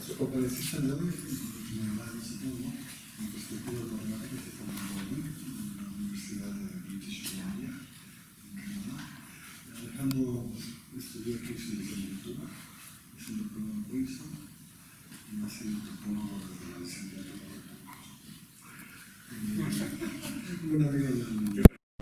Conferencista de hoy, me da supongo, en perspectiva de matemáticas de California, en la Universidad de British Columbia, en Canadá. Alejandro estudió aquí su licenciatura, es un doctorado en Princeton y ha sido doctorado desde la licenciatura de una vida del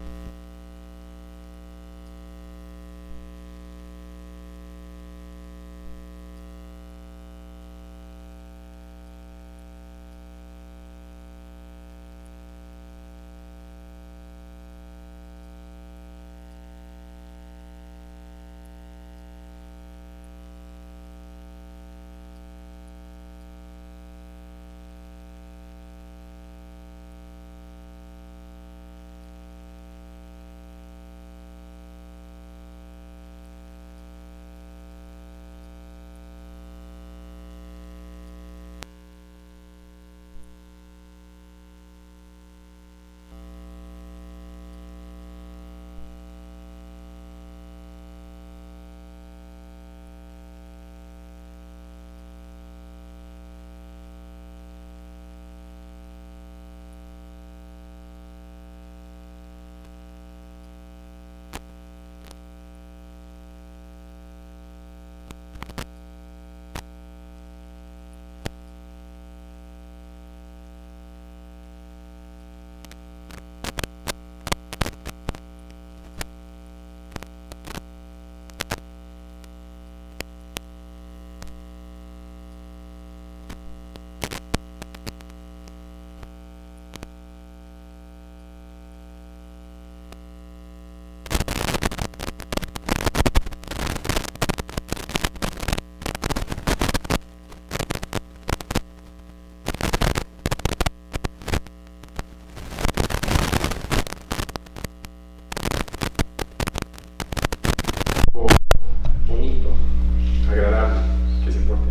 bonito, agradable, que se porte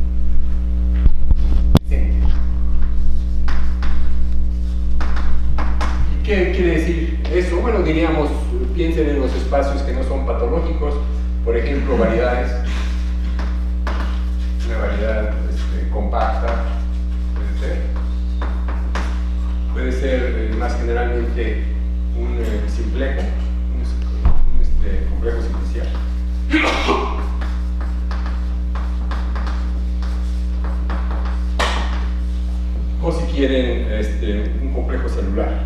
bien. ¿Y qué quiere decir eso? Bueno, diríamos, piensen en los espacios que no son patológicos, por ejemplo, variedades, una variedad compacta, puede ser más generalmente un simplejo, un complejo simplicial. O si quieren un complejo celular.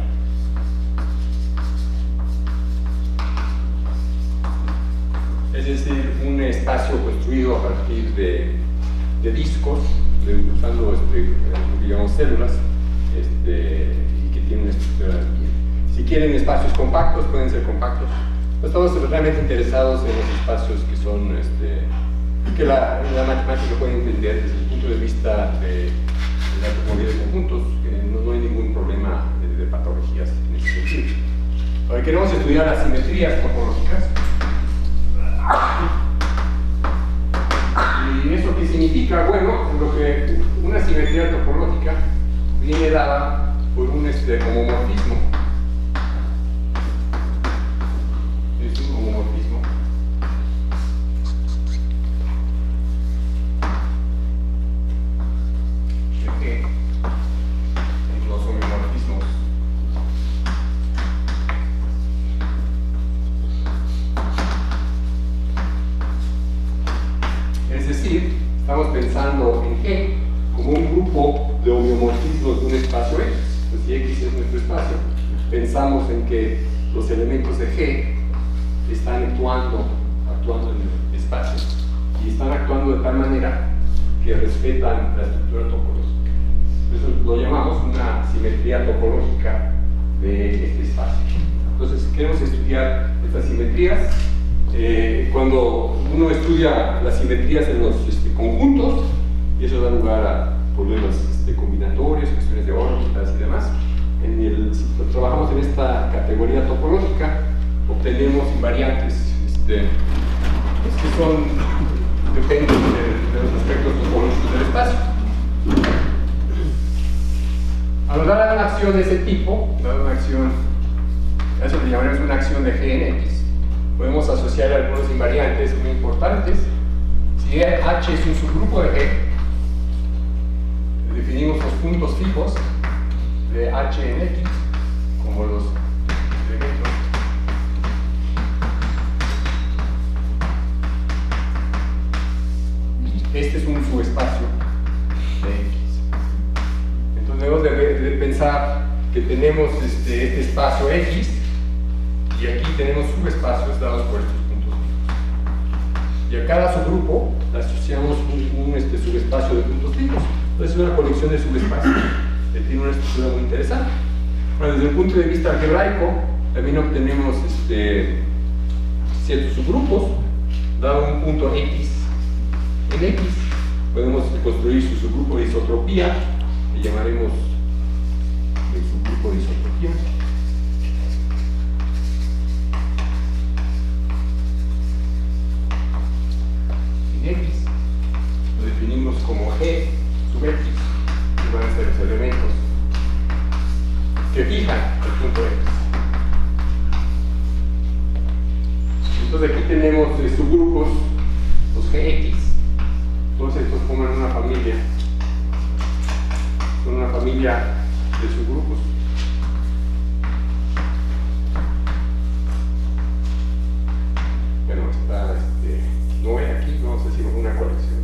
Es decir, un espacio construido a partir de discos, usando digamos, células, y que tienen una estructura. Si quieren espacios compactos, pueden ser compactos. Estamos realmente interesados en los espacios que son, que la matemática puede entender desde el punto de vista de la topología de conjuntos, que no hay ningún problema de patologías en ese sentido. Ahora queremos estudiar las simetrías topológicas. ¿Y eso qué significa? Bueno, lo que una simetría topológica viene dada por un homomorfismo. Es un homomorfismo. Los homomorfismos. Es decir, estamos pensando en G como un grupo de homeomorfismos de un espacio X. Pues si X es nuestro espacio, pensamos en que los elementos de G están actuando en el espacio y están actuando de tal manera que respetan la estructura topológica. Eso lo llamamos una simetría topológica de este espacio. Entonces, queremos estudiar estas simetrías. Cuando uno estudia las simetrías en los conjuntos, y eso da lugar a problemas combinatorios, cuestiones de órbitas y demás, si trabajamos en esta categoría topológica, obtenemos invariantes que dependen de los aspectos topológicos del espacio. Al dar una acción de ese tipo, a eso le llamaremos una acción de G en X, podemos asociar algunos invariantes muy importantes. Si H es un subgrupo de G, puntos fijos de H en X como los elementos este es un subespacio de X. Entonces debemos de pensar que tenemos este espacio X y aquí tenemos subespacios dados por estos puntos fijos. Y a cada subgrupo le asociamos un subespacio de puntos fijos. Entonces es una colección de subespacios que tiene una estructura muy interesante. Bueno, desde el punto de vista algebraico, también obtenemos ciertos subgrupos, dado un punto X en X, podemos construir su subgrupo de isotropía, que llamaremos el subgrupo de isotropía. En X lo definimos como G sub X, que van a ser los elementos que fijan el punto X. Entonces aquí tenemos subgrupos, los GX. Entonces estos forman una familia, son una familia de subgrupos. Bueno, está no hay aquí, vamos a decir una colección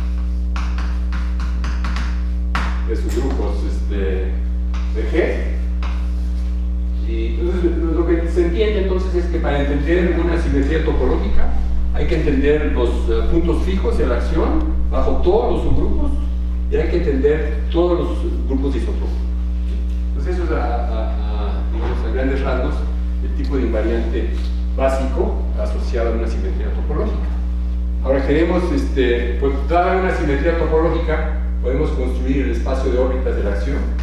de subgrupos de G. Y entonces lo que se entiende entonces es que para entender una simetría topológica hay que entender los puntos fijos de la acción bajo todos los subgrupos y hay que entender todos los grupos isotrópicos. Entonces eso es digamos, a grandes rasgos el tipo de invariante básico asociado a una simetría topológica. Ahora queremos, pues dada una simetría topológica, podemos construir el espacio de órbitas de la acción.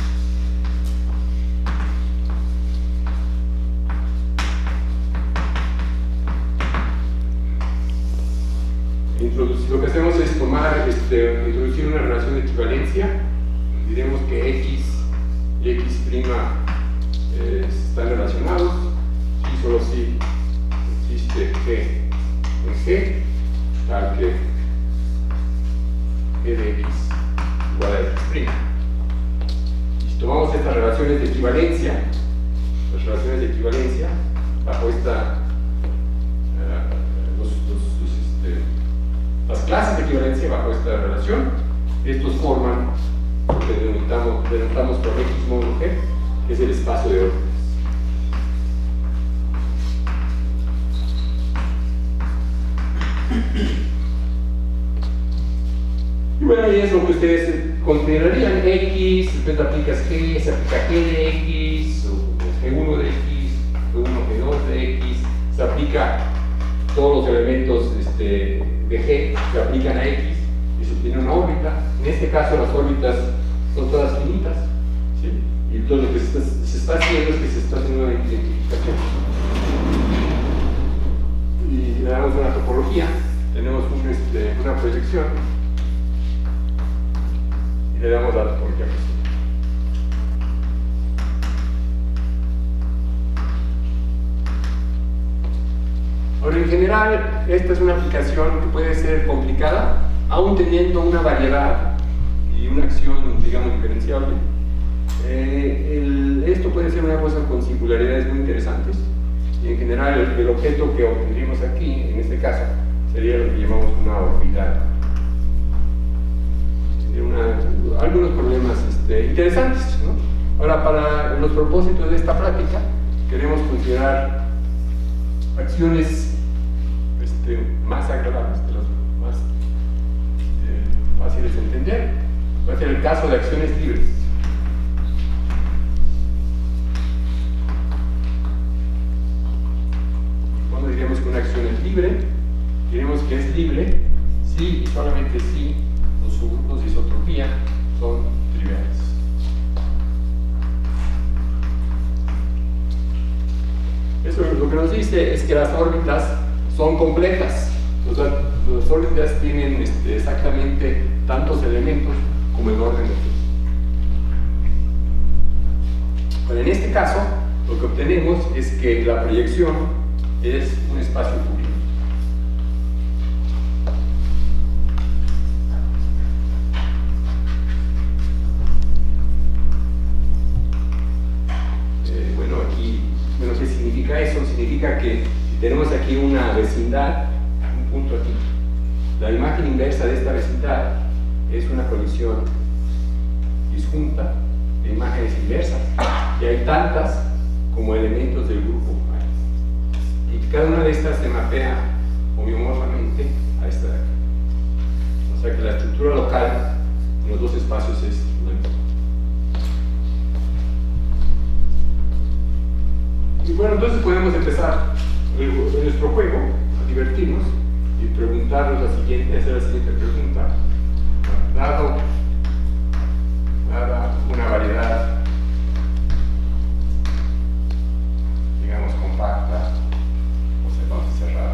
Lo que hacemos es introducir una relación de equivalencia. Diremos que X y X' están relacionados y solo si existe G en G, tal que G de X igual a X'. Y si tomamos estas relaciones de equivalencia, las relaciones de equivalencia bajo las clases de equivalencia bajo esta relación, estos forman lo que denotamos por X módulo G, que es el espacio de órbitas. Y bueno, ahí es lo que ustedes considerarían X, después aplicas G, se aplica G de X, o G1 de X, G1, G2 de X, se aplica todos los elementos de G se aplican a X y se obtiene una órbita. En este caso las órbitas son todas finitas, ¿sí? Y entonces lo que se está haciendo es que se está haciendo una identificación y le damos una topología, tenemos una proyección y le damos la topología posible. Ahora, en general, esta es una aplicación que puede ser complicada, aún teniendo una variedad y una acción, digamos, diferenciable. Esto puede ser una cosa con singularidades muy interesantes, y en general el objeto que obtendríamos aquí, en este caso, sería lo que llamamos una orbital. Tendría algunos problemas interesantes, ¿no? Ahora, para los propósitos de esta práctica, queremos considerar acciones más agradables, de las más fáciles de entender. Va a ser el caso de acciones libres. ¿Cuándo diríamos que una acción es libre? Diremos que es libre si y solamente si los subgrupos de isotropía son triviales. Eso lo que nos dice es que las órbitas son completas. Las órbitas tienen exactamente tantos elementos como el orden de G. Pero en este caso, lo que obtenemos es que la proyección es un espacio Fourier. tenemos aquí una vecindad, un punto aquí, la imagen inversa de esta vecindad es una colisión disjunta de imágenes inversas, y hay tantas como elementos del grupo. Y cada una de estas se mapea homeomorfamente a esta de aquí. O sea que la estructura local en los dos espacios es la misma. Y bueno, entonces podemos empezar nuestro juego, a divertirnos y preguntarnos hacer la siguiente pregunta. Dada una variedad, digamos, compacta, o sea, vamos a cerrar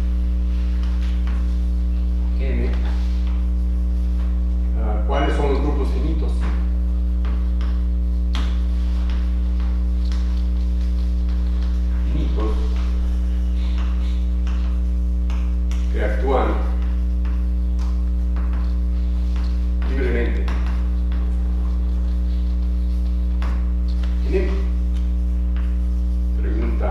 M, ¿cuáles son los grupos finitos? Que actúan libremente. Bien. Pregunta.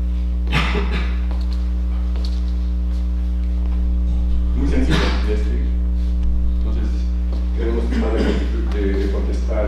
Muy sencilla de escribir. Entonces, queremos tratar de contestar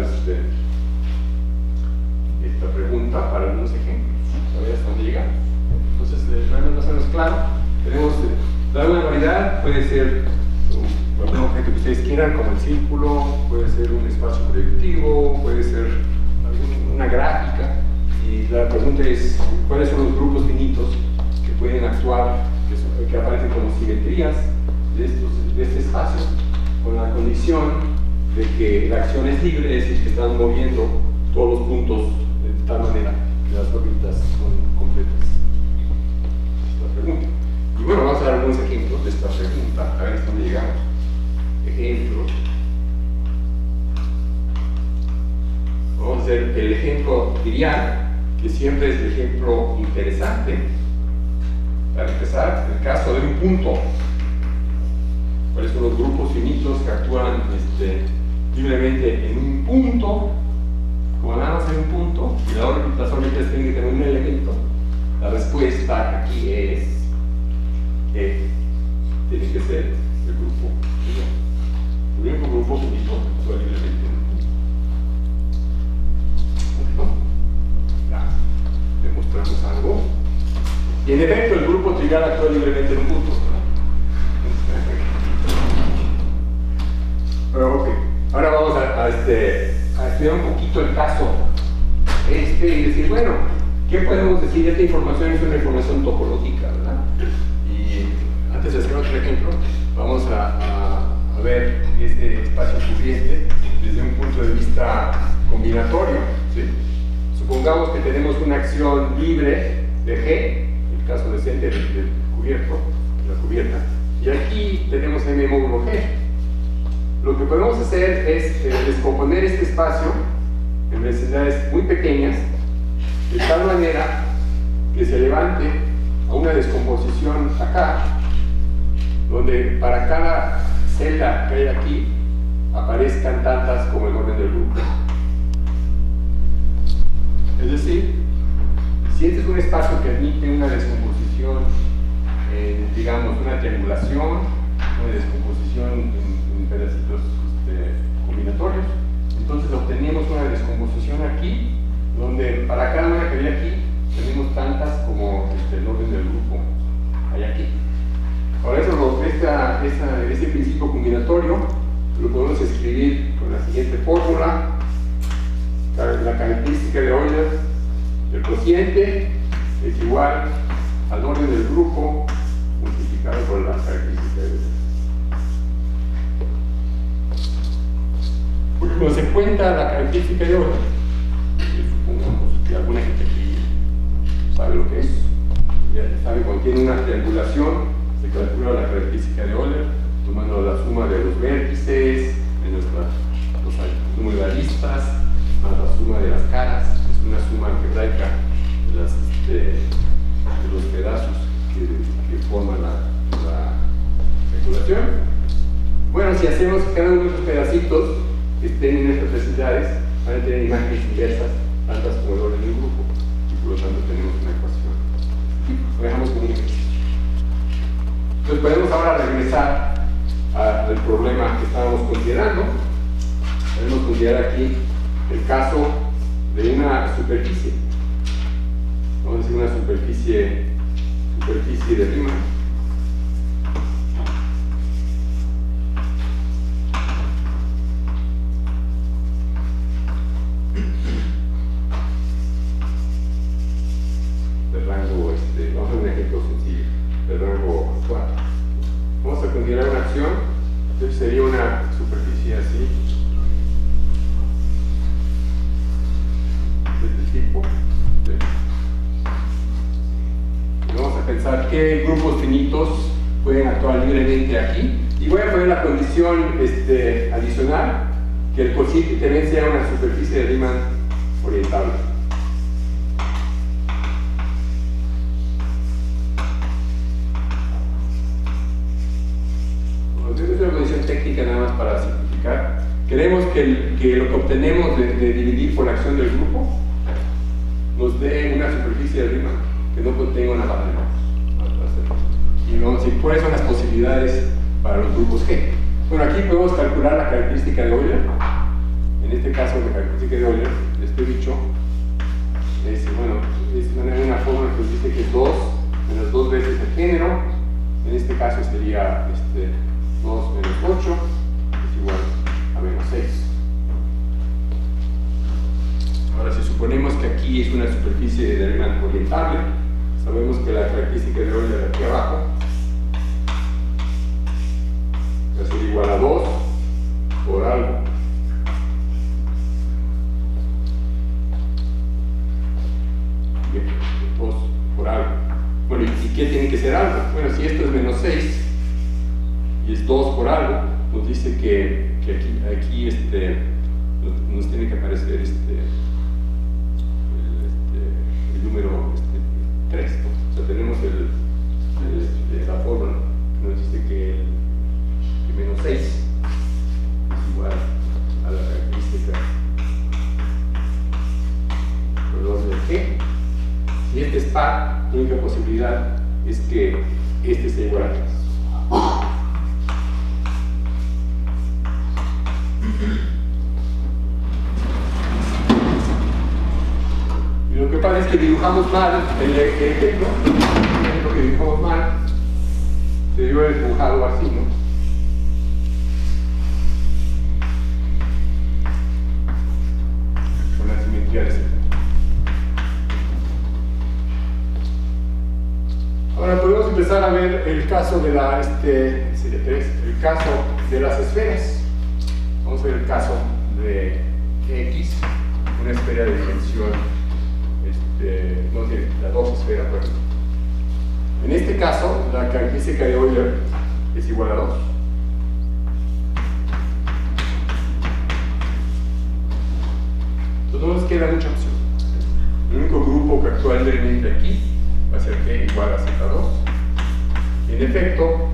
esta pregunta para algunos ejemplos. Todavía hasta dónde llegamos. Entonces, más o menos claro. Tenemos dada una variedad, puede ser un objeto que ustedes quieran, como el círculo, puede ser un espacio proyectivo, puede ser una gráfica. Y la pregunta es, ¿cuáles son los grupos finitos que pueden actuar, que aparecen como simetrías de este espacio, con la condición de que la acción es libre, es decir, que están moviendo todos los puntos de tal manera que las órbitas son completas? Esta pregunta. Y bueno, vamos a dar algunos ejemplos de esta pregunta, a ver hasta dónde llegamos. Ejemplos. Vamos a hacer el ejemplo trivial, que siempre es el ejemplo interesante. Para empezar, el caso de un punto. ¿Cuáles son los grupos finitos que actúan libremente en un punto? Como nada más en un punto, y las órbitas tienen que tener un elemento. La respuesta aquí es que tiene que ser el grupo finito. El único grupo finito que actúa libremente en un punto. Ya, demostramos algo. Y en efecto, el grupo trivial actúa libremente en un punto. Pero ok, ahora vamos a estudiar un poquito el caso y decir, bueno, ¿qué podemos decir? Esta información es una información topológica, ¿verdad? Y antes de hacer otro ejemplo, vamos a ver este espacio cubriente desde un punto de vista combinatorio, ¿sí? Supongamos que tenemos una acción libre de G, el caso decente del cubierto, de la cubierta, y aquí tenemos M módulo G. Lo que podemos hacer es descomponer este espacio en velocidades muy pequeñas, de tal manera que se levante a una descomposición acá, donde para cada celda que hay aquí aparezcan tantas como el orden del grupo. Es decir, si este es un espacio que admite una descomposición, digamos una triangulación, una descomposición en pedacitos combinatorios, entonces obtenemos una descomposición aquí, donde para cada una que hay aquí tenemos tantas como el orden del grupo hay aquí. Ahora este principio combinatorio lo podemos escribir con la siguiente fórmula. La característica de Euler del cociente es igual al orden del grupo multiplicado por la característica de Euler. Porque cuando se cuenta la característica de Euler, supongamos que alguna gente aquí sabe lo que es, ya sabe, cuando tiene una triangulación, se calcula la característica de Euler, tomando la suma de los vértices, de los números de aristas, más la suma de las caras, es una suma algebraica de los pedazos que forman la calculación. Bueno, si hacemos que cada uno de esos pedacitos que estén en estas velocidades van a tener imágenes inversas, tantas como el orden del grupo, y por lo tanto tenemos una ecuación. Lo dejamos como un ejercicio. Entonces podemos ahora regresar al problema que estábamos considerando. Podemos considerar aquí el caso de una superficie. Vamos a decir una superficie de Riemann. De rango, vamos a hacer un ejemplo sencillo, de rango 4. Vamos a considerar una acción, entonces sería una superficie así, de este tipo. Y vamos a pensar qué grupos finitos pueden actuar libremente aquí. Y voy a poner la condición adicional, que el cociente también sea una superficie de Riemann orientable. Es una condición técnica nada más para simplificar. Queremos que lo que obtenemos de dividir por la acción del grupo nos dé una superficie de Riemann que no contenga una barra de Gauss. Y vamos a decir cuáles son las posibilidades para los grupos G. Bueno, aquí podemos calcular la característica de Euler. En este caso, la característica de Euler, este bicho, es una fórmula que nos dice que es 2 menos 2 veces el género. En este caso sería 2 menos 8 es igual a menos 6. Ahora, si suponemos que aquí es una superficie de Riemann orientable, sabemos que la característica de Euler aquí abajo va a ser igual a 2 por algo. Bien, 2 por algo. Bueno, ¿y qué tiene que ser algo? Bueno, si esto es menos 6 y es 2 por algo, nos dice que aquí nos tiene que aparecer el número 3, ¿no? O sea, tenemos la fórmula que nos dice que menos 6 es igual a la característica de G. Si este es par, la única posibilidad es que este sea igual a 3. Y lo que pasa es que dibujamos mal el ejemplo que dibujamos mal, se debió haber dibujado así, ¿no? Con la simetría de ese ejemplo. Ahora podemos empezar a ver el caso de el caso de las esferas. Vamos a ver el caso de X, una esfera de dimensión, la 2 esfera, por ejemplo. En este caso, la característica de Euler es igual a 2. Entonces no nos queda mucha opción. El único grupo que actúa libremente aquí va a ser G igual a Z2. En efecto,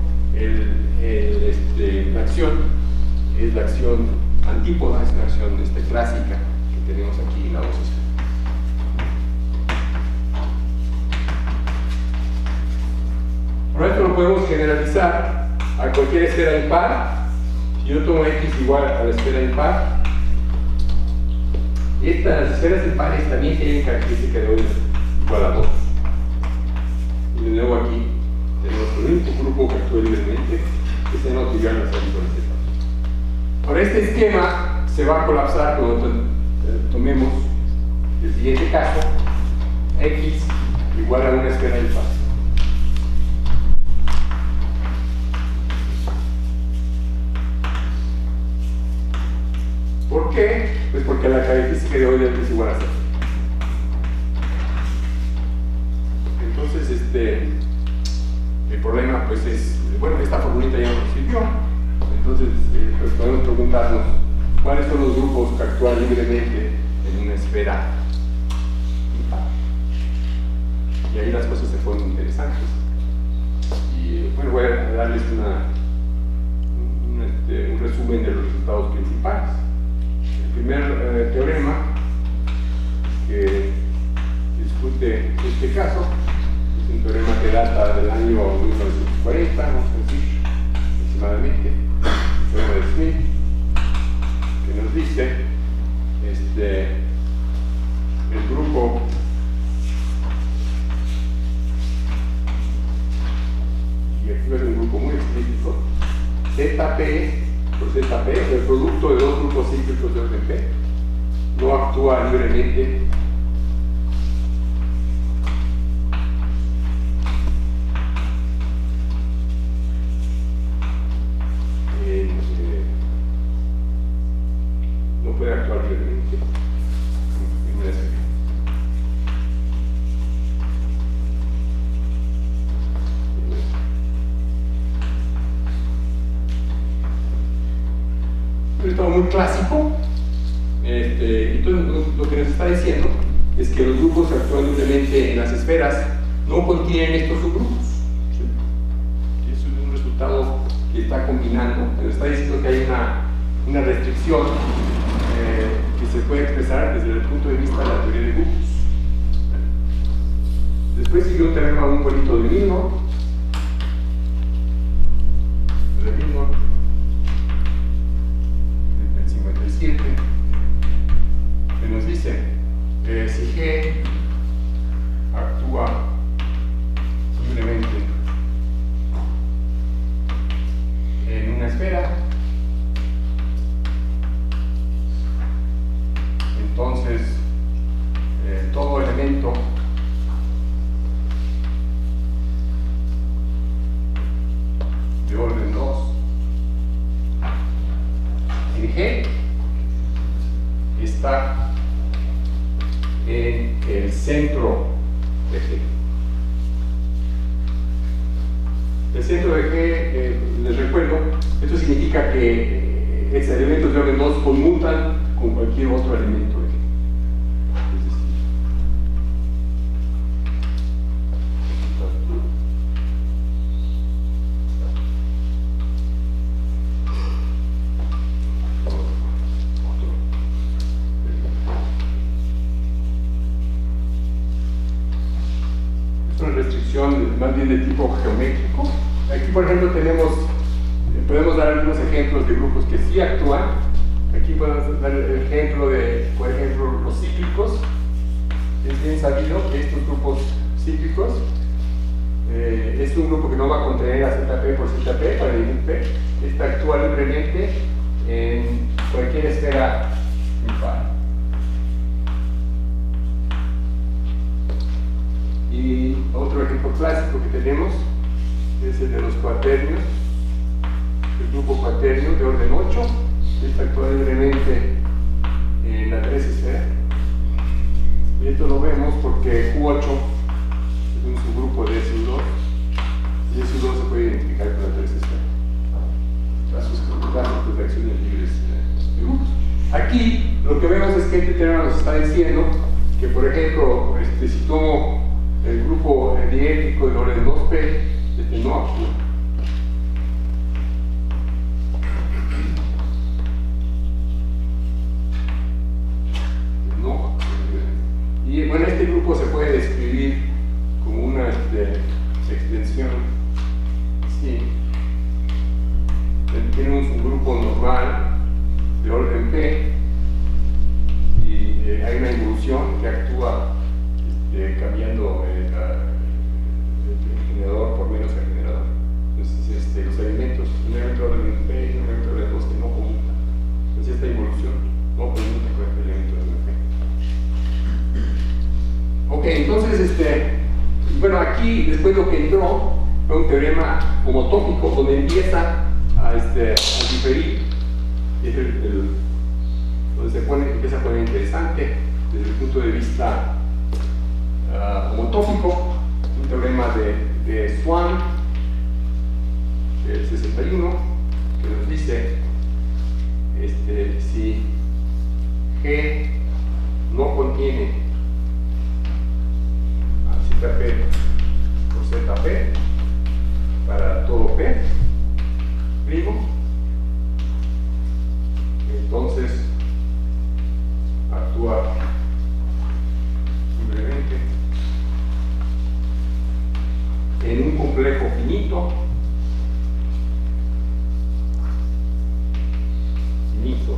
la acción es la acción antípoda, es la acción clásica que tenemos aquí en la 2 esfera. Por esto lo podemos generalizar a cualquier esfera impar. Si yo tomo X igual a la esfera impar, estas esferas impares también tienen característica de Euler igual a 2. Y de nuevo aquí tenemos el único grupo que actúa libremente, que es no trivial de salir con este caso. Ahora este esquema se va a colapsar cuando tomemos el siguiente caso, X igual a una esfera impar. ¿Por qué? Pues porque la característica de Euler es igual a 0. Entonces, el problema pues es, bueno, esta formulita ya nos sirvió. Entonces, pues podemos preguntarnos cuáles son los grupos que actúan libremente en una esfera impar. Y ahí las cosas se ponen interesantes. Y bueno, voy a darles un resumen de los resultados principales. El primer teorema que discute este caso es un teorema que data del año 1940, vamos a decir, aproximadamente, el teorema de Smith, que nos dice el grupo y aquí es un grupo muy explícito, ZP por ZP, el producto de dos grupos cíclicos de orden P, no actúa libremente no puede actuar libremente en una esfera. Un estado muy clásico. Entonces lo que nos está diciendo es que los grupos actúan libremente en las esferas no contienen estos subgrupos. ¿Sí? Y eso es un resultado que está combinando, nos está diciendo que hay una restricción que se puede expresar desde el punto de vista de la teoría de grupos. Después sigue un teorema muy bonito de Milnor, del 57, que nos dice que si G actúa libremente en una esfera, entonces todo elemento de orden 2 en G está en el centro de G. El centro de G, les recuerdo, esto significa que esos elementos de orden 2 conmutan con cualquier otro elemento de G. Más bien de tipo geométrico. Aquí, por ejemplo, podemos dar algunos ejemplos de grupos que sí actúan. Aquí podemos dar el ejemplo de, por ejemplo, los cíclicos. Es bien sabido que estos grupos cíclicos es un grupo que no va a contener a ZP por ZP para dividir P. Esta actúa libremente en cualquier esfera impar. Y otro ejemplo clásico que tenemos es el de los cuaternios, el grupo cuaternio de orden 8, está actúa libremente en la 3 esfera. Y esto lo vemos porque Q8 es un subgrupo de SU2 y SU2 se puede identificar con la 3 esfera. Casos clásicos de acciones libres de grupos. Aquí lo que vemos es que este teorema nos está diciendo que, por ejemplo, si tomo el grupo diélectrico del orden 2P, no actúa. No actúa. Y bueno, este grupo se puede describir como una extensión. Sí. Tiene un subgrupo normal de orden P y hay una involución que actúa cambiando el generador por menos el generador. Entonces, los elementos, un elemento de orden P y un elemento de orden 2 que no conmutan. Entonces, esta involución no conmuta con este elemento de orden P. Ok, entonces, bueno, aquí después lo que entró fue un teorema homotópico donde empieza a diferir. Es donde empieza a poner interesante desde el punto de vista homotópico, un teorema de Swan del 61 que nos dice si G no contiene a ZP por ZP para todo P primo, entonces actúa libremente finito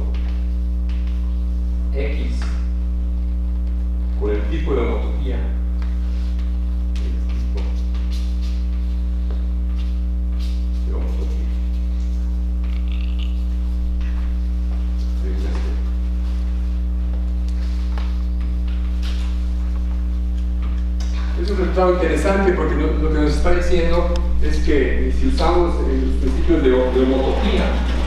X por el tipo de homotopía es un resultado interesante porque lo que nos está diciendo es que si usamos los principios de homotopía,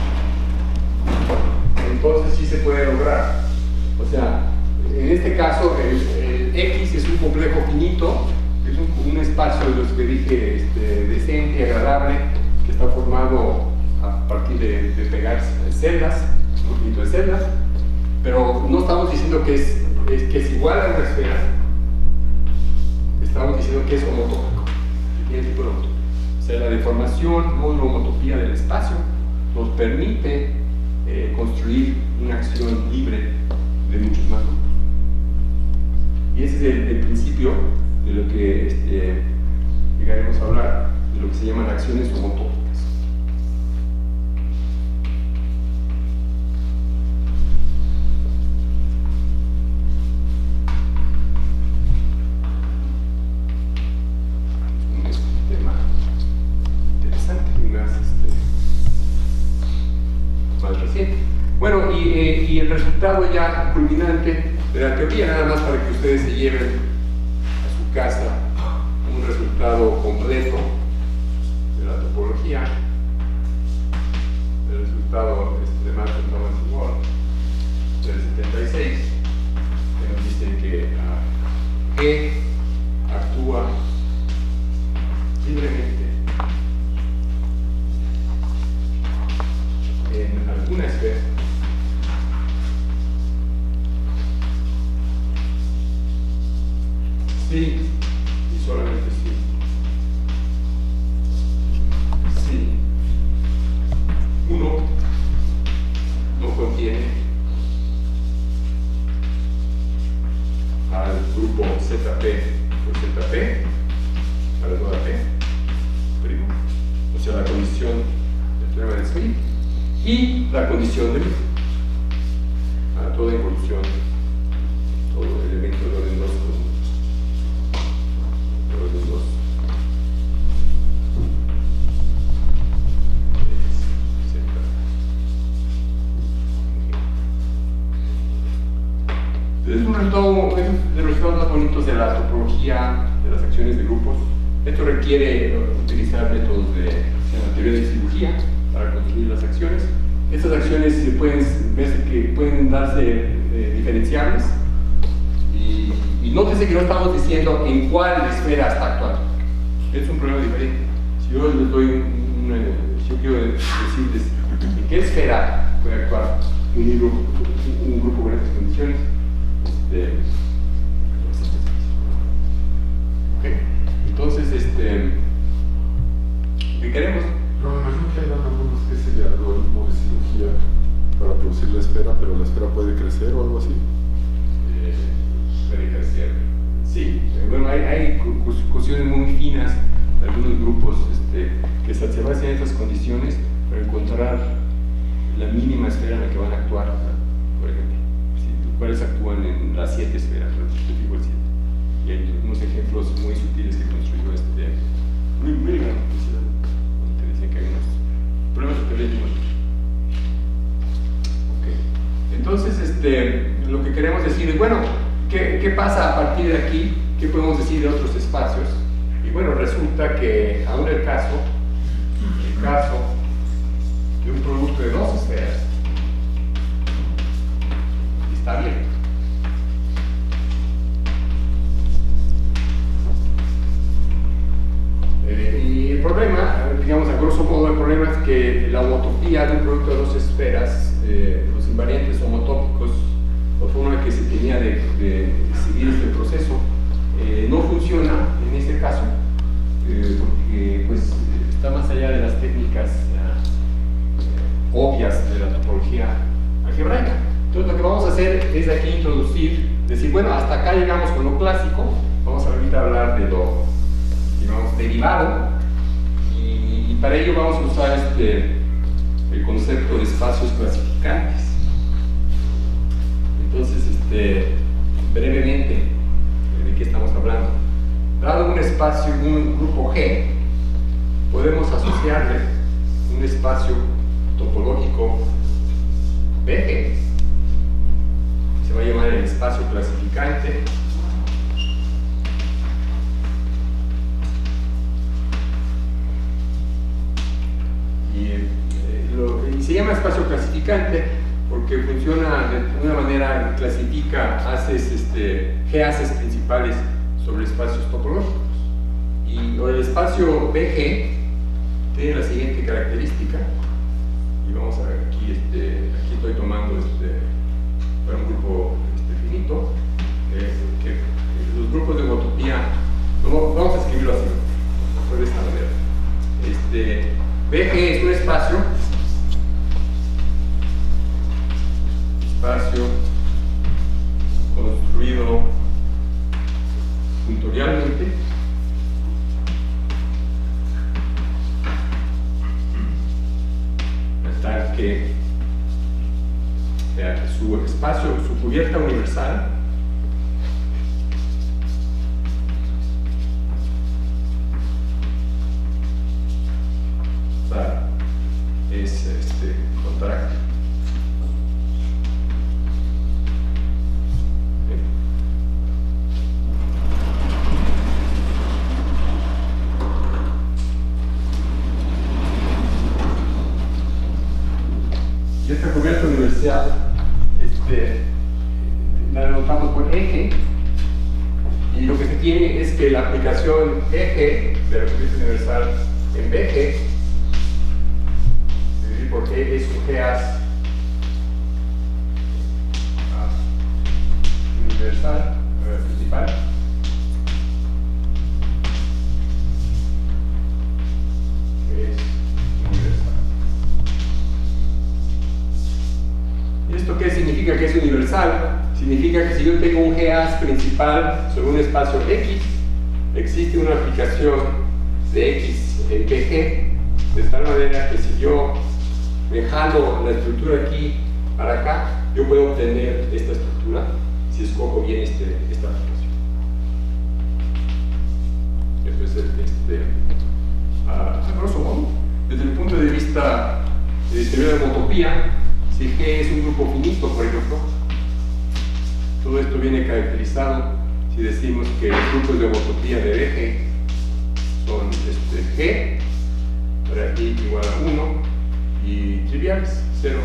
entonces sí se puede lograr. O sea, en este caso el X es un complejo finito, es un espacio de los que dije decente, agradable, que está formado a partir de pegar celdas, un conjunto de celdas, pero no estamos diciendo que es igual a una esfera, estamos diciendo que es homotópico, que tiene tipo de homotopía. O sea, la deformación, módulo homotopía del espacio, nos permite construir una acción libre de muchos más grupos. Y ese es el principio de lo que llegaremos a hablar, de lo que se llaman acciones homotópicas. Es un tema interesante y más reciente. Bueno, y el resultado ya culminante de la teoría, nada más para que ustedes se lleven a su casa un resultado completo de la topología, el resultado de Martin Thomas y Ward del 76, que nos dice que G actúa libremente en alguna esfera sí y solamente sí. Sí. Uno no contiene al grupo ZP por ZP, a la nueva P, primo, o sea, la condición del teorema de Smith y la condición de Lie. A toda involución, todo elemento de orden 2 es un resultado, es de los resultados más bonitos de la topología de las acciones de grupos. Esto requiere utilizar métodos de la teoría de cirugía para construir las acciones. Estas acciones pueden darse diferenciables y nótese que no estamos diciendo en cuál esfera está actuando. Es un problema diferente. Si yo les doy si yo quiero decirles en qué esfera puede actuar un grupo con estas condiciones, okay. Entonces, ¿qué queremos? Pero me imagino que hay alguna especie de algoritmo de cirugía para producir la esfera, pero la esfera puede crecer o algo así. Puede crecer. Sí, bueno, hay cuestiones muy finas de algunos grupos que se hacen estas condiciones para encontrar la mínima esfera en la que van a actuar, por ejemplo. ¿Cuáles actúan en las 7 esferas? Tipo el 7. Y hay unos ejemplos muy sutiles que construyó muy gran publicidad, donde te dicen que hay unos problemas superiores. Okay. Entonces, lo que queremos decir es, bueno, ¿qué pasa a partir de aquí? ¿Qué podemos decir de otros espacios? Y bueno, resulta que aún el caso de un producto de 2 esferas está bien. Y el problema, digamos a grosso modo, el problema es que la homotopía de un producto de 2 esferas, los invariantes homotópicos, la forma que se tenía de seguir este proceso, no funciona en este caso, porque pues, está más allá de las técnicas obvias de la topología algebraica. Entonces lo que vamos a hacer es aquí introducir, decir, bueno, hasta acá llegamos con lo clásico, vamos ahorita a hablar de lo, digamos, derivado, y para ello vamos a usar el concepto de espacios clasificantes. espacio, un grupo G, podemos asociarle un espacio topológico BG, se va a llamar el espacio clasificante, y se llama espacio clasificante porque funciona de una manera, clasifica G-haces principales sobre espacios topológicos. Y el espacio BG tiene la siguiente característica, y vamos a ver aquí, aquí estoy tomando para un grupo finito, que los grupos de homotopía, vamos a escribirlo así, de esta manera. BG es un espacio construido puntorialmente tal que su espacio, su cubierta universal es contráctil. Y esta cubierta universal la denotamos por eje, y lo que se tiene es que la aplicación eje de la cubierta universal en BG dividir por E es un G-haz universal principal es universal. ¿Y esto qué significa que es universal? Significa que si yo tengo un G-haz principal sobre un espacio X, existe una aplicación de X en BG, de tal manera que si yo me jalo la estructura aquí para acá, yo puedo obtener esta estructura si escojo bien esta aplicación. Esto es a grosso modo, desde el punto de vista de teoría de homotopía, si G es un grupo finito, por ejemplo, todo esto viene caracterizado si decimos que los grupos de homotopía de BG son G, para I igual a 1, y triviales, 0.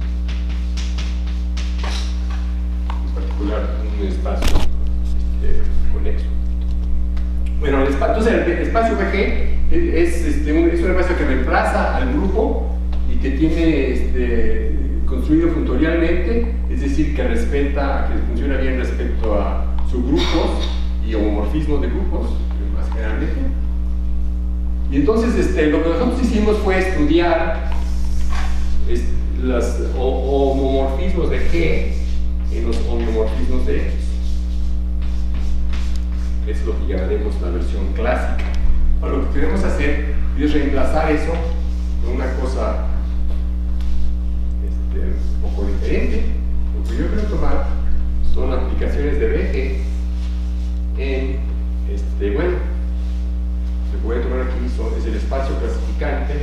En particular, un espacio conexo. Bueno, entonces el espacio BG es un espacio que reemplaza al grupo y que tiene construido puntorialmente, es decir, que respeta, que funciona bien respecto a subgrupos y homomorfismos de grupos, más generalmente. Y entonces lo que nosotros hicimos fue estudiar los homomorfismos de G en los homomorfismos de X. Es lo que llamaremos la versión clásica. Ahora, lo que queremos hacer es reemplazar eso con una cosa un poco diferente. Lo que yo quiero tomar son aplicaciones de BG en bueno, lo que voy a tomar aquí es el espacio clasificante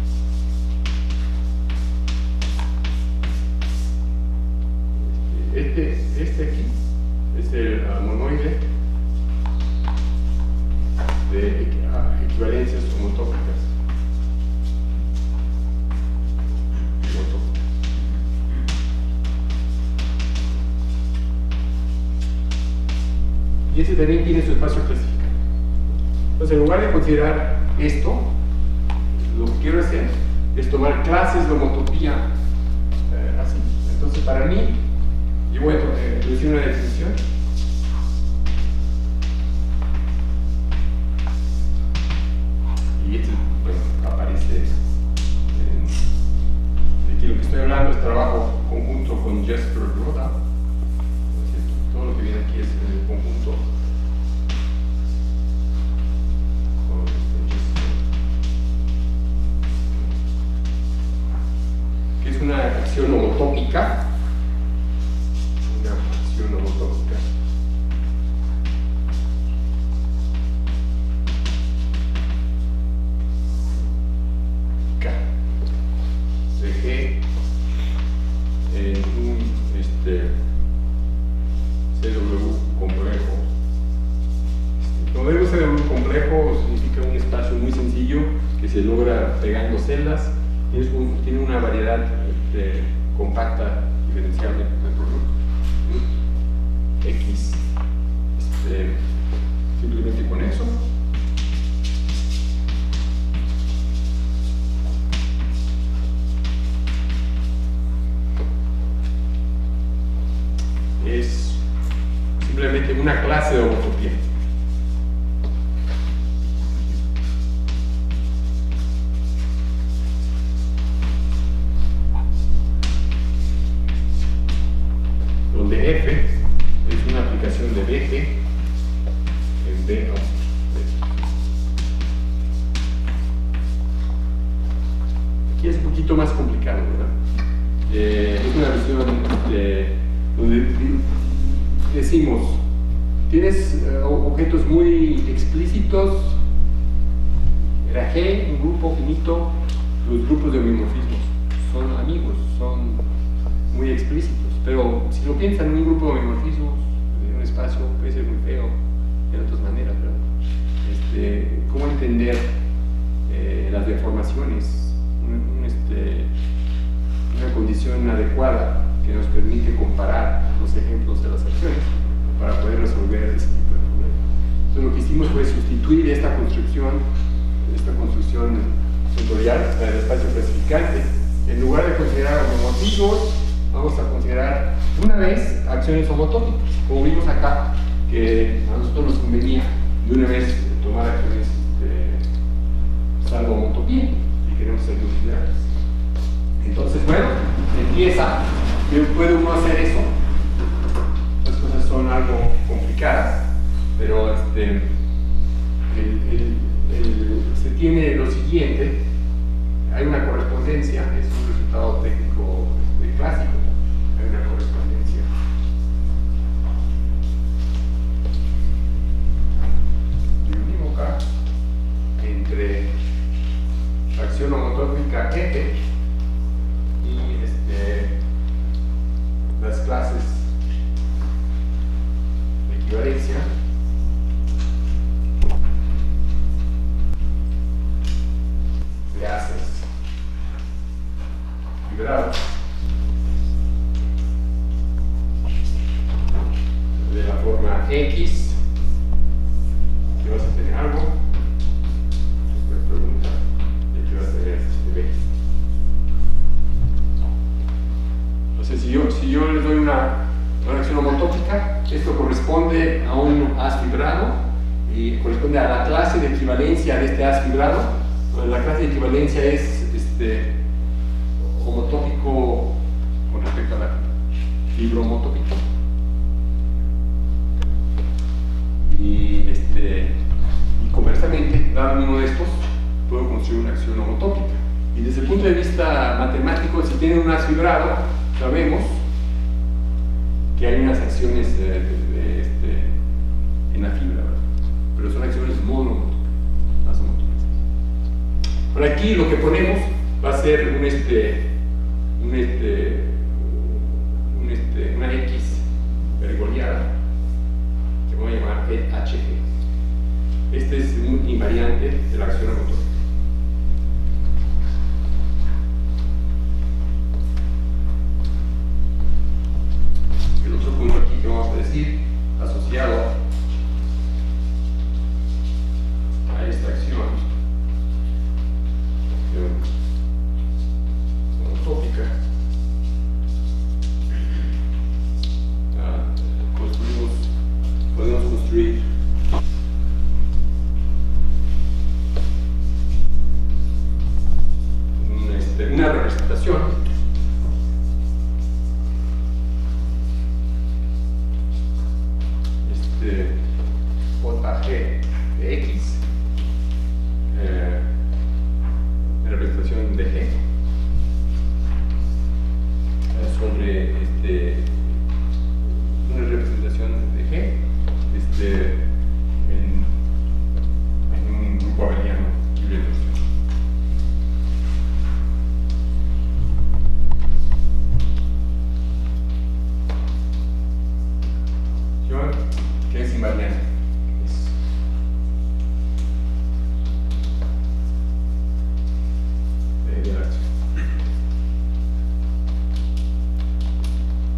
este aquí es el monoide de equivalencias homotópicas. Y ese también tiene su espacio clasificante. Entonces, en lugar de considerar esto, lo que quiero hacer es tomar clases de homotopía así. Entonces, para mí, yo voy a decir una definición. Y esto, bueno, aparece de aquí lo que estoy hablando es trabajo conjunto con Jesper Roda. Todo lo que viene aquí es en el conjunto con que es una acción homotópica. celdas, tiene una variedad compacta diferenciable dentro de X. Simplemente con eso. Es simplemente una clase de homotopía. Donde F es una aplicación de BG en B. Aquí es un poquito más complicado, ¿verdad? Es una versión donde decimos, tienes objetos muy explícitos, era G, un grupo finito, los grupos de homeomorfismos son amigos, son muy explícitos, pero si lo piensan en un grupo de homeomorfismos, en un espacio puede ser muy feo, de otras maneras, ¿verdad? ¿Cómo entender las deformaciones? Una condición adecuada que nos permite comparar los ejemplos de las acciones para poder resolver ese tipo de problemas. Entonces lo que hicimos fue sustituir esta construcción vectorial, la del espacio clasificante. En lugar de considerar homomorfismos, vamos a considerar una vez acciones homotópicas, como vimos acá, que a nosotros nos convenía de una vez tomar acciones salvo homotopía y queremos ser consideradas. Entonces, bueno, empieza, puede uno hacer eso. Las cosas son algo complicadas, pero se tiene lo siguiente: hay una correspondencia, es un resultado técnico clásico, hay una correspondencia unívoca entre la acción homotópica F y las clases de equivalencia de haces vibrados de la forma X, que vas a tener algo, pregunta, y aquí vas a tener B. Entonces, si yo les doy una acción homotópica, esto corresponde a un haz vibrado y corresponde a la clase de equivalencia de este haz vibrado. La clase de equivalencia es homotópico con respecto a la fibrohomotópica. Y conversamente, dado uno de estos, puedo construir una acción homotópica. Y desde el punto de vista matemático, si tienen un haz vibrado, sabemos que hay unas acciones en la fibra, ¿verdad? Pero son acciones monohomotópicas, las homotópicas. Por aquí lo que ponemos va a ser una X pergoliada, que voy a llamar HG. Este es un invariante de la acción homotópica. El otro punto aquí que vamos a decir, asociado a esta acción homotópica, podemos construir una representación JG de X, representación de G sobre una representación de G en un grupo abeliano libre de noción. ¿Qué es invariante?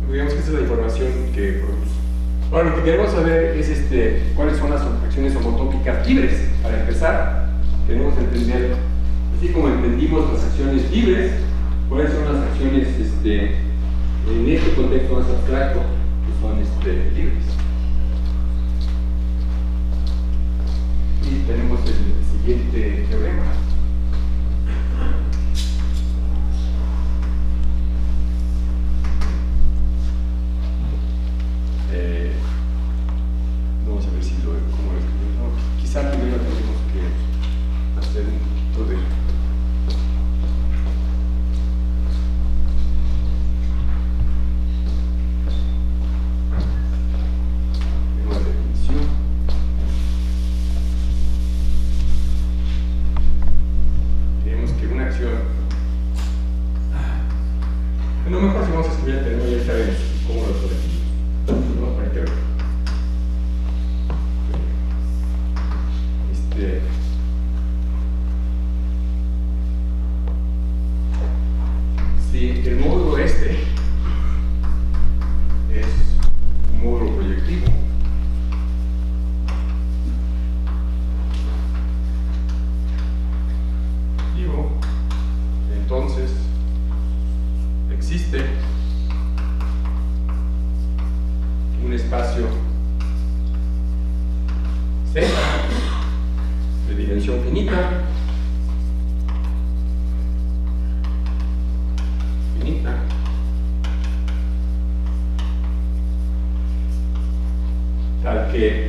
digamos que esta es la información que produce. Ahora, lo que queremos saber es cuáles son las acciones homotópicas libres. Para empezar, queremos entender, así como entendimos las acciones libres, cuáles son las acciones en este contexto más abstracto que son libres. Y tenemos el siguiente teorema. Vamos a ver si cómo lo escribimos. No, quizá primero tenemos que hacer un poquito de una definición. Diremos que una acción. No, mejor si vamos a escribir el término, ya sabemos cómo lo definimos. Vamos para el si el módulo es un módulo proyectivo, entonces existe un espacio Z de dimensión finita, tal que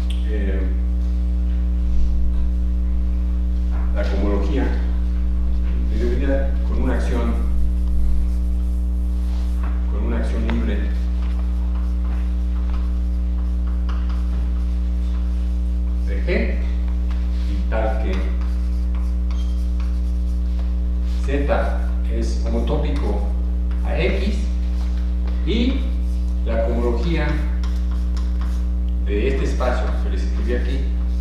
la cohomología debería con una acción libre de G, y tal que Z es homotópico a X, y la cohomología de este espacio que les escribí aquí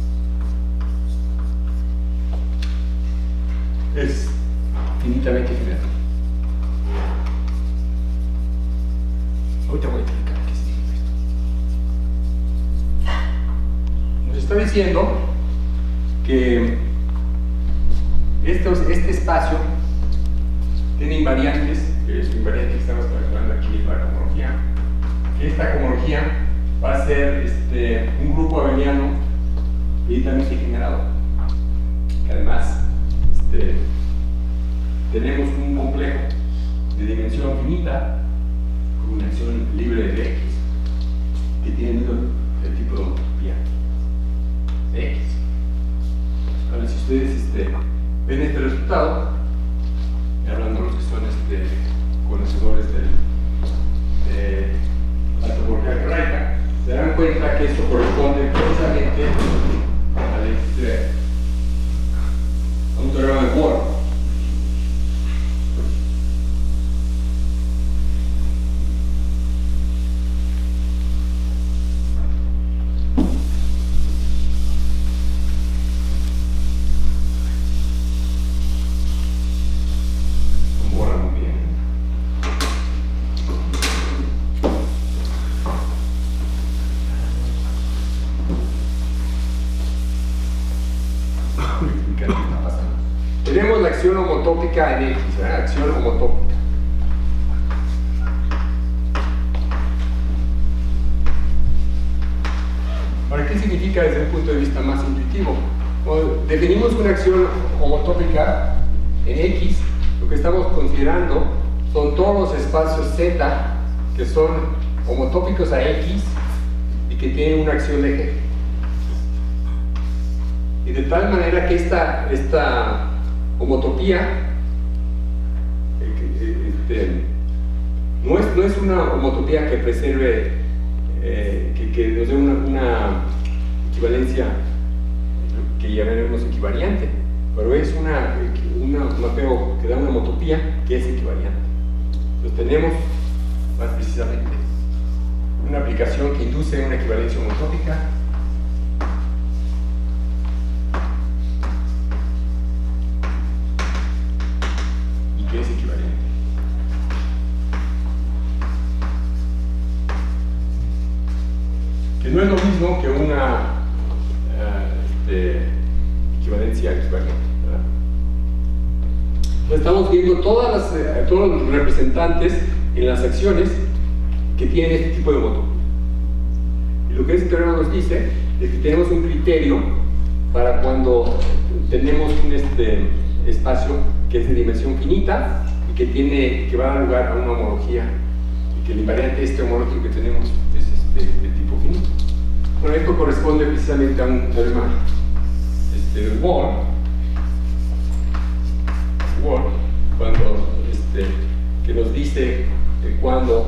es finitamente general. Ahorita voy a explicar qué significa esto. Nos está diciendo que este espacio tiene invariantes, que es la invariante que estamos calculando aquí para la cohomología. Esta cohomología va a ser un grupo abeliano finitamente generado, que además tenemos un complejo de dimensión finita con una acción libre de X que tiene el tipo de homotopía de X. Ahora, si ustedes ven este resultado, hablando de los que son conocedores de la topología algebraica, se dan cuenta que esto corresponde precisamente a un teorema de Bohr. Tenemos la acción homotópica en X, acción homotópica. Ahora, ¿qué significa desde un punto de vista más intuitivo? Cuando definimos una acción homotópica en X, lo que estamos considerando son todos los espacios Z que son homotópicos a X y que tienen una acción de G. Y de tal manera que esta homotopía no es una homotopía que preserve, que nos dé una equivalencia que llamaremos equivariante, pero es un mapeo que da una homotopía que es equivariante. Entonces tenemos más precisamente una aplicación que induce una equivalencia homotópica y que es equivalente. no es lo mismo que una equivalencia equivalente. Estamos viendo todos los representantes en las acciones que tienen este tipo de homotopía. Y lo que este teorema nos dice es que tenemos un criterio para cuando tenemos un espacio que es de dimensión finita y que va a dar lugar a una homología, y que el invariante homológico que tenemos es de tipo finito. Bueno, esto corresponde precisamente a un teorema de Ward, cuando, que nos dice que cuando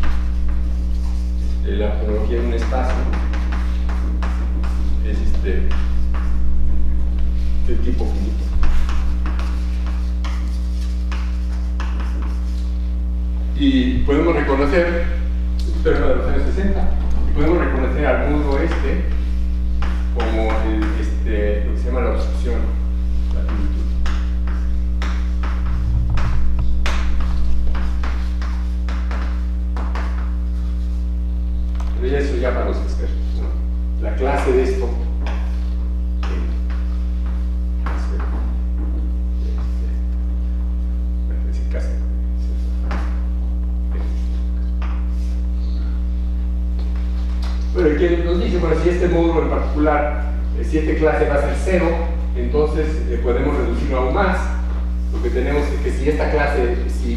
la homología en un espacio es de tipo finito. Y podemos reconocer, esto es de los años 60, y podemos reconocer al módulo como lo que se llama la obstrucción, la finitud. Pero ya eso ya para los expertos, ¿no? La clase de esto pero que nos dice, bueno, si este módulo en particular, si esta clase va a ser 0, entonces podemos reducirlo aún más. Lo que tenemos es que si esta clase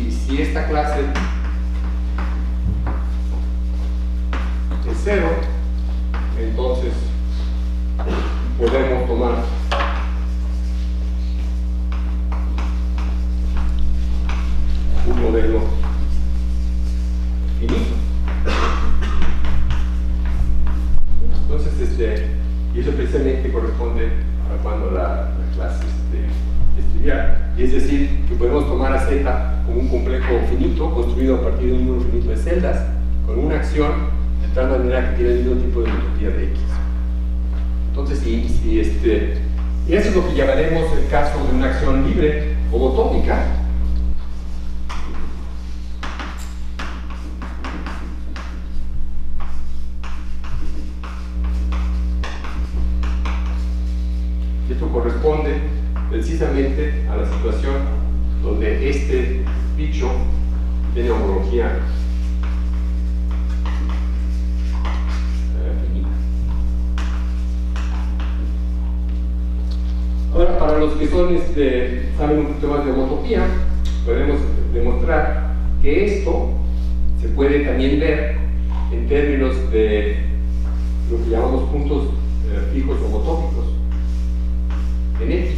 es 0, entonces podemos tomar un modelo finito. Entonces, y eso precisamente corresponde a cuando la clase es trivial. Y es decir, que podemos tomar a Z como un complejo finito construido a partir de un número finito de celdas con una acción de tal manera que tiene el mismo tipo de homotopía de X. Entonces, y eso es lo que llamaremos el caso de una acción libre homotópica. Esto corresponde precisamente a la situación donde este bicho tiene homología finita. Ahora, para los que saben un poquito más de homotopía, podemos demostrar que esto se puede también ver en términos de lo que llamamos puntos fijos homotópicos en X.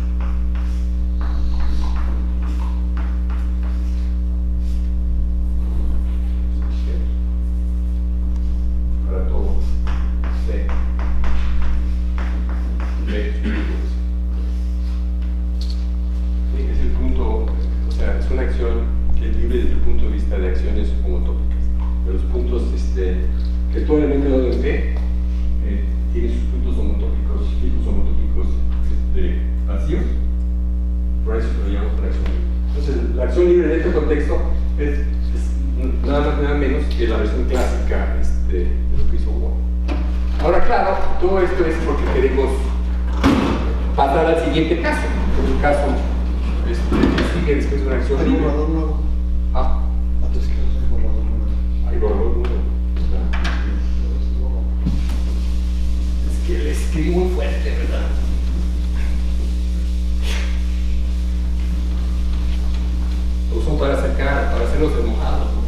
Para todo C. Es el punto, o sea, es una acción que es libre desde el punto de vista de acciones homotópicas. De los puntos, que todo elemento de B tiene sus puntos homotópicos, fijos homotópicos vacíos, por eso lo llamamos la acción libre. Entonces, la acción libre en este contexto es nada más nada menos que la versión clásica de lo que hizo Ward. Ahora, claro, todo esto es porque queremos pasar al siguiente caso, que es un caso que sigue después de una acción Hay libre. borrador nuevo. Ah, Antes que hay borrador nuevo. hay borrador nuevo. Es que le escribí muy fuerte, ¿verdad? Lo uso para hacerlos mojados, ¿no?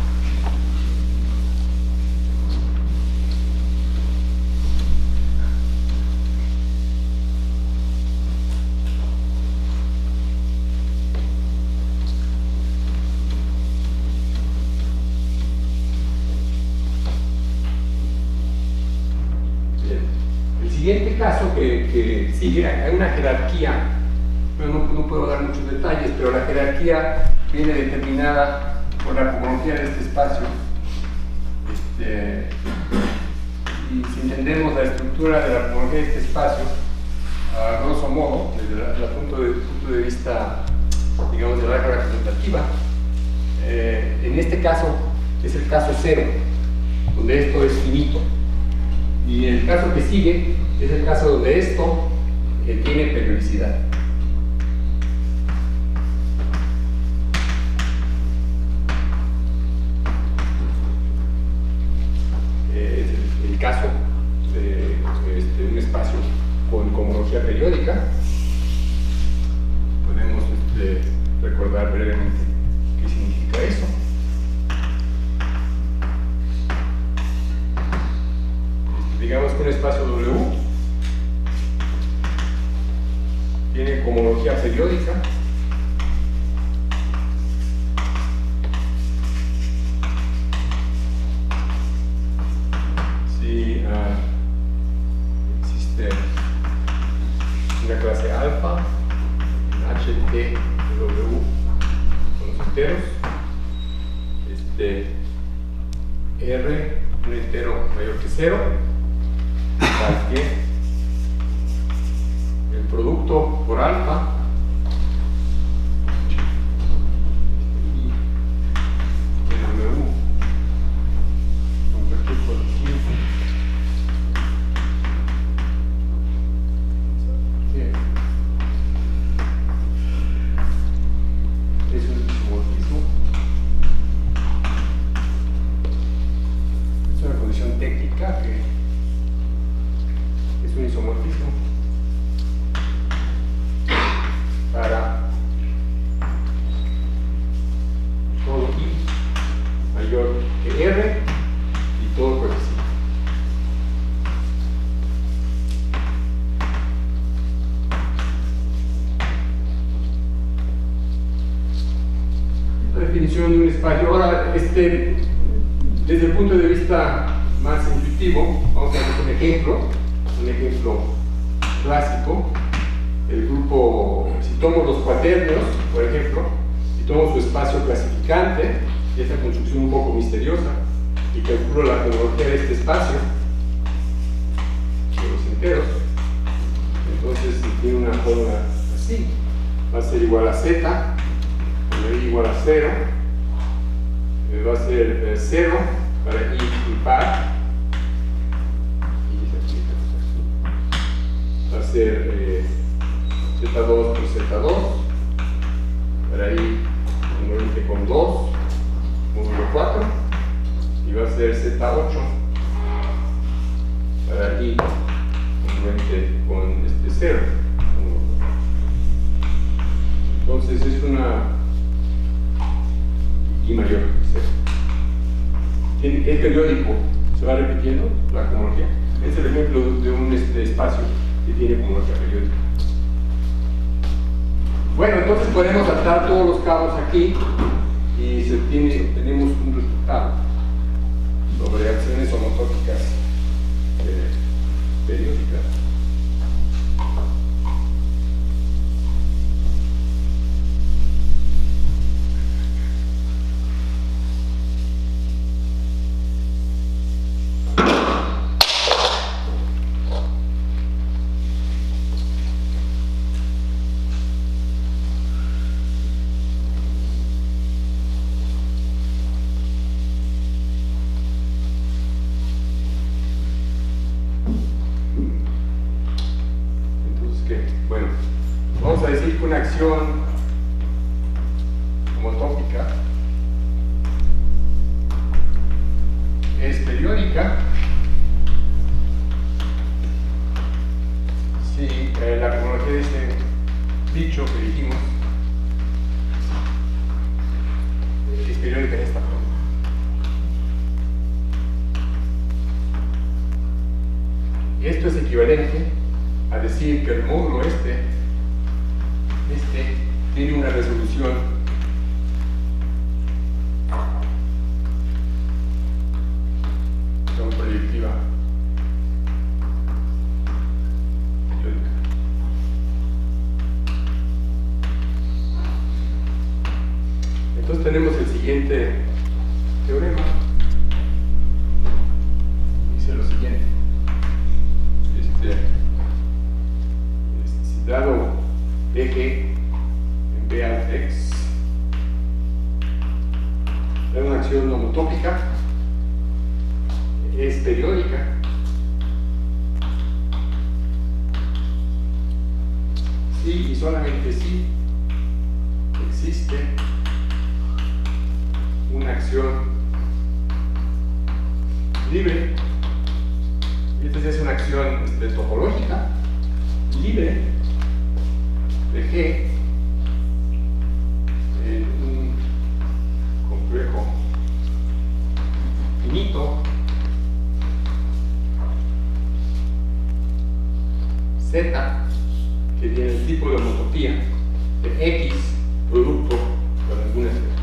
Bien. El siguiente caso que sigue, hay una jerarquía. No puedo dar muchos detalles, pero la jerarquía viene determinada por la homología de este espacio. Y si entendemos la estructura de la homología de este espacio, a grosso modo, desde el punto de vista, digamos, de la regla representativa, en este caso es el caso 0, donde esto es finito. Y el caso que sigue es el caso donde esto tiene periodicidad. Es el caso de un espacio con cohomología periódica. Podemos recordar brevemente qué significa eso. Digamos que un espacio W tiene cohomología periódica si existe una clase alfa en HT de W con los enteros, R un entero mayor que 0, tal que el producto por alfa y el W convertido por 15 es un isomorfismo. Es una condición técnica que es un isomorfismo para todo I mayor que R y todo coeficiente. La definición de un espacio. Ahora, desde el punto de vista más intuitivo, vamos a ver un ejemplo clásico. El grupo, si tomo los cuaternios, por ejemplo, y tomo su espacio clasificante, y esta construcción un poco misteriosa, y calculo la cohomología de este espacio, de los enteros, entonces si tiene una forma así, va a ser igual a z, para i igual a 0, va a ser 0 para i impar, va a ser Z2 por Z2, para ahí congruente con 2, módulo 4, y va a ser Z8, para ahí congruente con 0. Entonces es una I mayor que 0. Es periódico, se va repitiendo la cohomología. Es el ejemplo de un espacio que tiene cohomología periódica. Bueno, entonces podemos atar todos los cabos aquí y obtenemos un resultado sobre acciones homotópicas periódicas. Bueno, vamos a decir que una acción homotópica es periódica si la cohomología de este dicho que dijimos es periódica en esta forma. Y esto es equivalente a decir que el módulo este tiene una resolución proyectiva periódica. Entonces tenemos el siguiente teorema. Dice lo siguiente. Si dado eje en B alfa x es una acción homotópica, es periódica solamente si existe una acción libre, y esta es una acción topológica libre de G en un complejo finito Z, que tiene el tipo de homotopía de X producto para alguna esfera.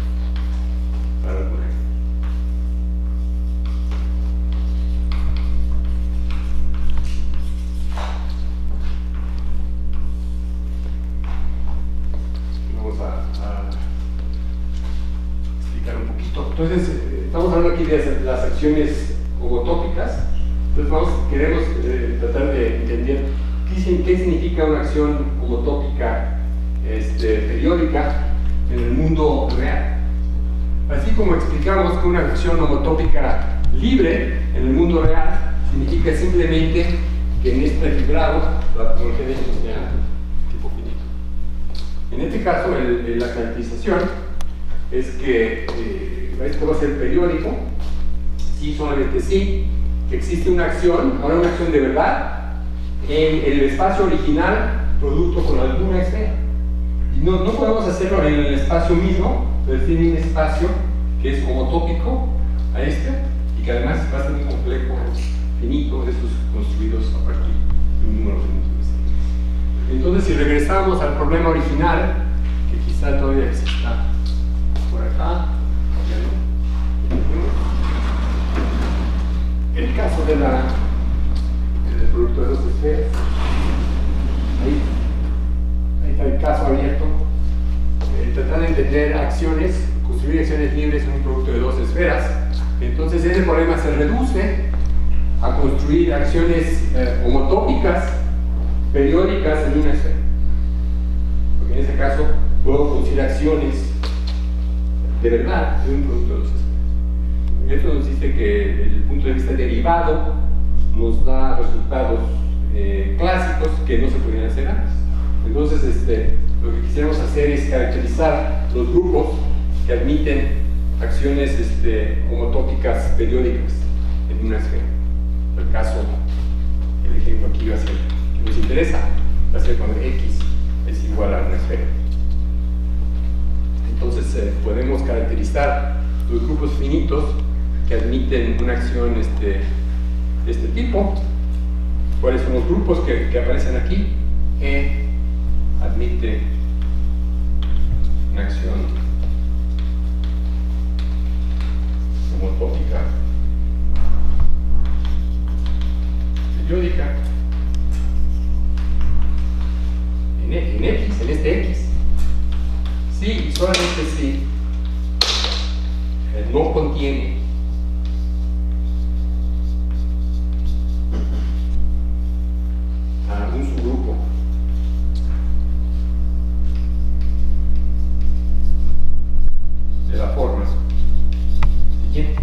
Vamos a explicar un poquito. Entonces, estamos hablando aquí de las acciones homotópicas. Entonces, queremos tratar de entender qué significa una acción homotópica periódica en el mundo real. Así como explicamos que una acción homotópica libre en el mundo real significa simplemente que en este fibrado la topología de ellos sea tipo finito. En este caso, la caracterización es que esto va a ser periódico, sí, solamente sí, que existe una acción, ahora una acción de verdad, en el espacio original producto con alguna esfera. Y no podemos hacerlo en el espacio mismo, pero tiene un espacio que es homotópico a este y que además va a ser un complejo finito de estos construidos a partir de un número finito de esferas. Entonces, si regresamos al problema original, que quizá todavía exista por acá, el caso del producto de dos esferas, ahí está el caso abierto, tratar de entender acciones, construir acciones libres en un producto de dos esferas. Entonces ese problema se reduce a construir acciones homotópicas periódicas en una esfera, porque en ese caso puedo construir acciones de verdad en un producto de dos esferas. Esto nos dice que desde el punto de vista derivado nos da resultados clásicos que no se podían hacer antes. Entonces lo que quisiéramos hacer es caracterizar los grupos que admiten acciones homotópicas periódicas en una esfera. El caso, el ejemplo aquí va a ser, que nos interesa, va a ser cuando X es igual a una esfera. Entonces podemos caracterizar los grupos finitos que admiten una acción de este tipo. ¿Cuáles son los grupos que aparecen aquí? E admite una acción homotópica periódica en X, en este X. Sí, y solamente si no contiene a un subgrupo de la forma siguiente.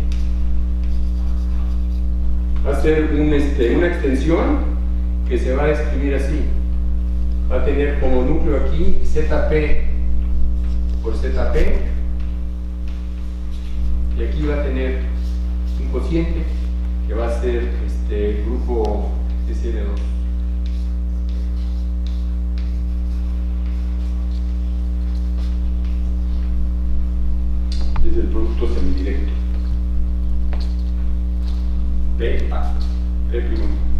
Va a ser una extensión que se va a escribir así. Va a tener como núcleo aquí ZP por ZP, y aquí va a tener un cociente que va a ser grupo SN2. Es el producto semidirecto. P primo.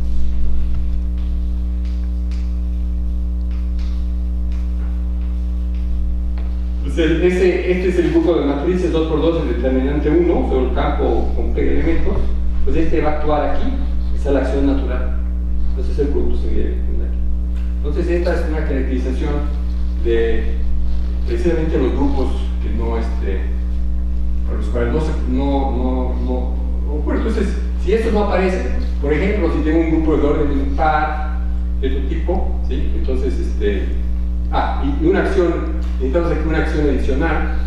Este es el grupo de matrices 2×2, el determinante 1, sobre el campo con P elementos. Pues este va a actuar aquí, esa es la acción natural. Entonces es el producto semidirecto. Entonces esta es una caracterización de precisamente los grupos que no, para los cuales no ocurre. Entonces, si estos no aparecen, por ejemplo, si tengo un grupo de orden impar de tu tipo, ¿sí? Entonces, y una acción, necesitamos aquí una acción adicional,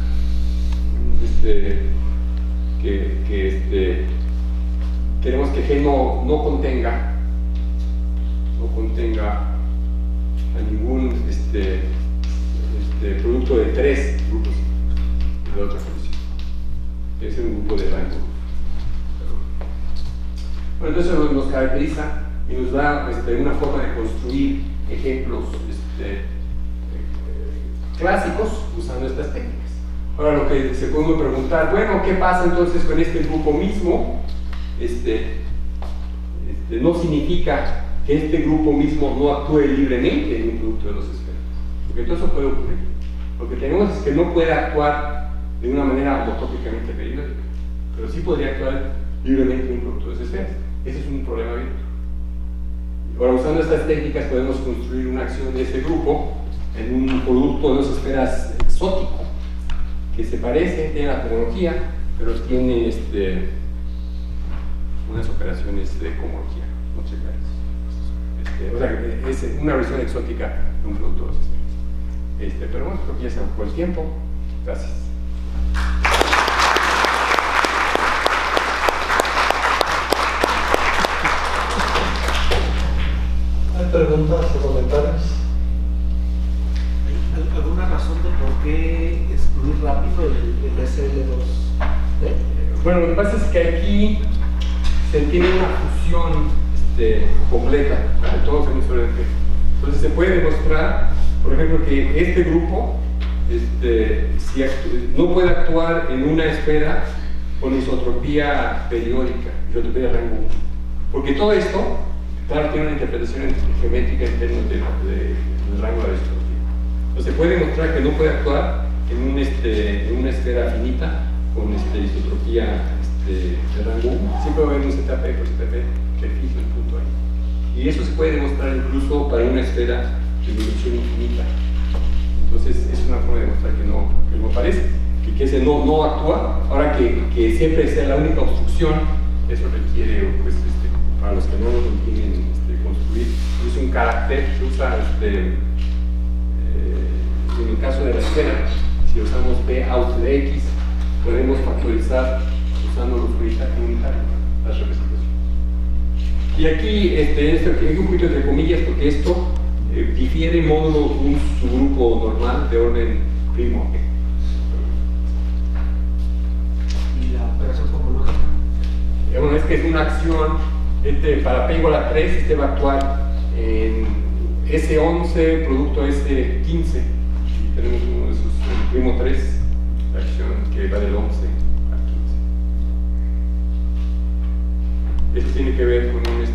queremos que G no contenga a ningún producto de 3 grupos de otra condición. Debe ser un grupo de rango. Bueno, entonces nos caracteriza y nos da una forma de construir ejemplos clásicos usando estas técnicas. Ahora lo que se puede uno preguntar, bueno, ¿qué pasa entonces con este grupo mismo? No significa que este grupo mismo no actúe libremente en un producto de dos esferas, porque todo eso puede ocurrir. Lo que tenemos es que no puede actuar de una manera homotópicamente periódica, pero sí podría actuar libremente en un producto de dos esferas. Ese es un problema abierto. Ahora, usando estas técnicas podemos construir una acción de ese grupo en un producto de dos esferas exótico, que se parece, tiene la topología, pero tiene unas operaciones de cohomología, no triviales. O sea, es una versión exótica de un producto de dos esferas. Pero bueno, creo que ya se acabó el tiempo. Gracias. ¿Hay preguntas o comentarios? ¿Hay alguna razón de por qué excluir rápido el SL2? Bueno, lo que pasa es que aquí se tiene una fusión completa de todos los emisores de G. Entonces se puede demostrar, por ejemplo, que este grupo no puede actuar en una esfera con isotropía periódica, isotropía de rango 1. Porque todo esto, claro, tiene una interpretación geométrica en términos del rango de la isotropía. Entonces se puede demostrar que no puede actuar en una esfera finita con isotropía de rango 1. Siempre va a haber un ZP por ZP que fija el punto ahí. Y eso se puede demostrar incluso para una esfera de dimensión infinita. Entonces es una forma de demostrar que no aparece, que ese no actúa. Ahora que siempre sea la única obstrucción, eso requiere, pues, para los que no lo entienden construir, es un carácter que usa, en el caso de la esfera, si usamos P out de X, podemos factorizar usando los unitarios, las representaciones. Y aquí, un poquito entre comillas, porque esto difiere en módulo un subgrupo normal de orden primo. ¿Y la operación cohomológica? Bueno, es que es una acción, para Péngola 3, va a actuar en S11 producto S15. Y tenemos uno de esos, el primo 3, la acción que va del 11 al 15. Esto tiene que ver con un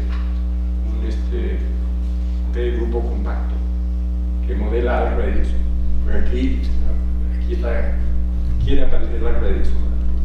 grupo compacto que modela la álgebra de Dixon. Porque aquí quiere aparecer la álgebra de Dixon.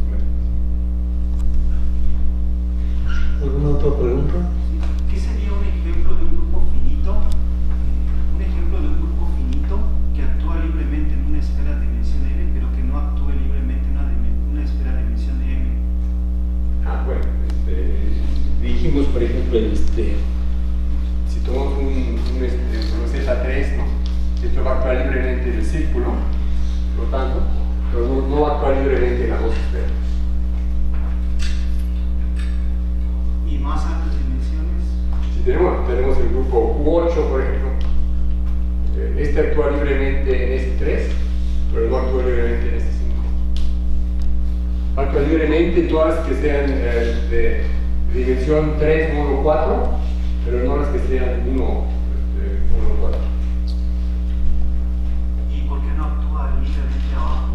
¿Alguna otra pregunta? ¿Qué sería un ejemplo de un grupo finito? Un ejemplo de un grupo finito que actúa libremente en una esfera de dimensión n, pero que no actúe libremente en una esfera de dimensión m. Bueno, dijimos, por ejemplo, si tomamos un Z3, ¿no? Esto va a actuar libremente en el círculo, por lo tanto, pero no va a actuar libremente en las dos esferas. ¿Y más altas dimensiones? Si tenemos el grupo Q8, por ejemplo, actúa libremente en S3, pero no actúa libremente en S5. Actúa libremente en todas las que sean de dimensión 3, módulo 4, pero no las que sean 1, módulo 4. ¿Y por qué no actúa libremente abajo?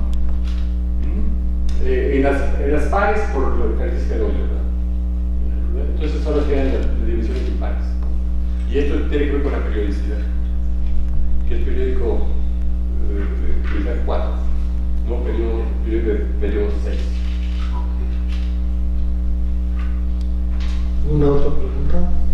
En las pares, por lo característica de doble, ¿verdad? Entonces solo quedan las dimensiones impares. Y esto tiene que ver con la periodicidad, que es periódico de 4, no periodo 6. ¿Una otra pregunta?